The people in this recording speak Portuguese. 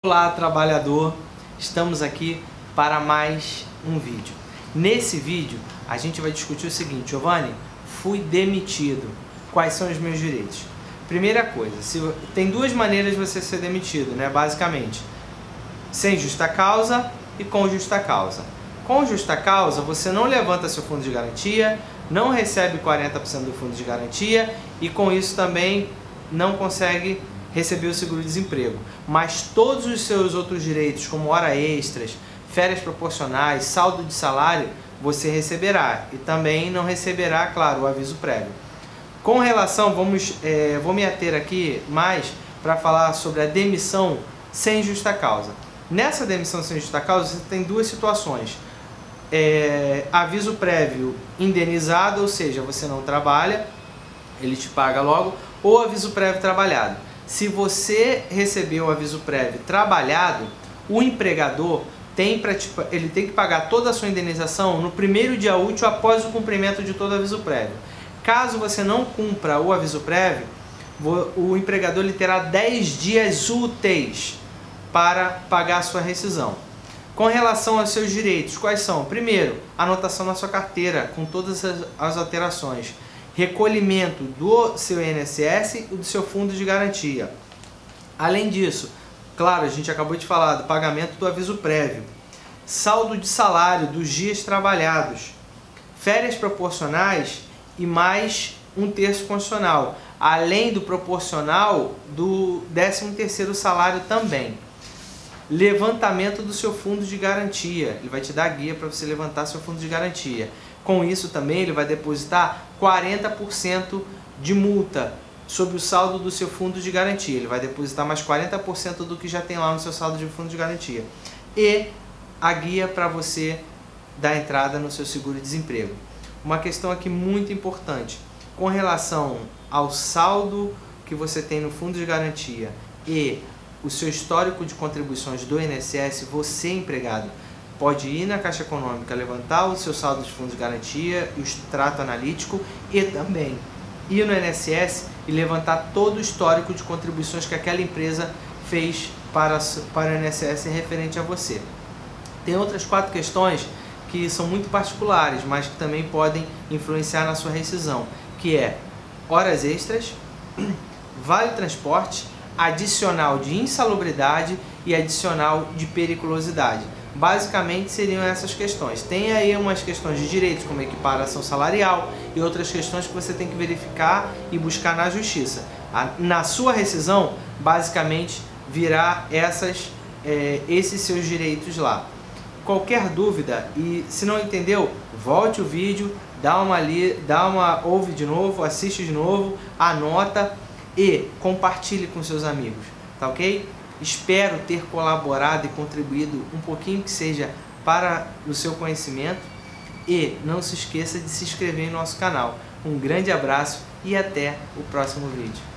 Olá, trabalhador! Estamos aqui para mais um vídeo. Nesse vídeo, a gente vai discutir o seguinte: Giovanni, fui demitido. Quais são os meus direitos? Primeira coisa, tem duas maneiras de você ser demitido, né? Basicamente, sem justa causa e com justa causa. Com justa causa, você não levanta seu fundo de garantia, não recebe 40% do fundo de garantia e com isso também não consegue receber o seguro-desemprego. Mas todos os seus outros direitos, como hora extras, férias proporcionais, saldo de salário, você receberá. E também não receberá, claro, o aviso prévio. Com relação, vou me ater aqui mais para falar sobre a demissão sem justa causa. Nessa demissão sem justa causa, você tem duas situações. Aviso prévio indenizado, ou seja, você não trabalha, ele te paga logo, ou aviso prévio trabalhado. Se você recebeu o aviso prévio trabalhado, o empregador tem que pagar toda a sua indenização no primeiro dia útil após o cumprimento de todo o aviso prévio. Caso você não cumpra o aviso prévio, o empregador lhe terá 10 dias úteis para pagar a sua rescisão. Com relação aos seus direitos, quais são? Primeiro, anotação na sua carteira com todas as alterações. Recolhimento do seu INSS e do seu fundo de garantia. Além disso, claro, a gente acabou de falar do pagamento do aviso prévio. Saldo de salário dos dias trabalhados. Férias proporcionais e mais um terço constitucional. Além do proporcional do 13º salário também. Levantamento do seu fundo de garantia. Ele vai te dar guia para você levantar seu fundo de garantia. Com isso também ele vai depositar 40% de multa sobre o saldo do seu fundo de garantia. Ele vai depositar mais 40% do que já tem lá no seu saldo de fundo de garantia. E a guia para você dar entrada no seu seguro-desemprego. Uma questão aqui muito importante. Com relação ao saldo que você tem no fundo de garantia e o seu histórico de contribuições do INSS, você, empregado, pode ir na Caixa Econômica, levantar o seu saldo de fundo de garantia, o extrato analítico e também ir no INSS e levantar todo o histórico de contribuições que aquela empresa fez para o INSS referente a você. Tem outras 4 questões que são muito particulares, mas que também podem influenciar na sua rescisão, que é horas extras, vale transporte, adicional de insalubridade e adicional de periculosidade. Basicamente seriam essas questões. Tem aí umas questões de direitos, como equiparação salarial, e outras questões que você tem que verificar e buscar na justiça. Na sua rescisão, basicamente, virá esses seus direitos lá. Qualquer dúvida, e se não entendeu, volte o vídeo, ouve de novo, assiste de novo, anota e compartilhe com seus amigos, tá ok? Espero ter colaborado e contribuído um pouquinho que seja para o seu conhecimento e não se esqueça de se inscrever em nosso canal. Um grande abraço e até o próximo vídeo.